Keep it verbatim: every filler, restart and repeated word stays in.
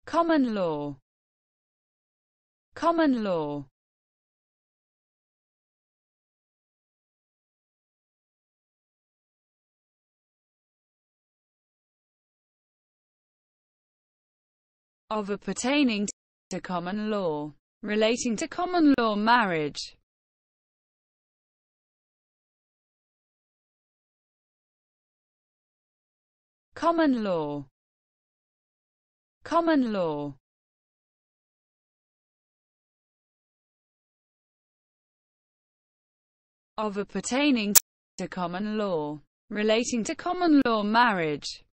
common law, common law, of or pertaining to common law, relating to common law marriage, common law, common law, of or pertaining to common law, relating to common law marriage,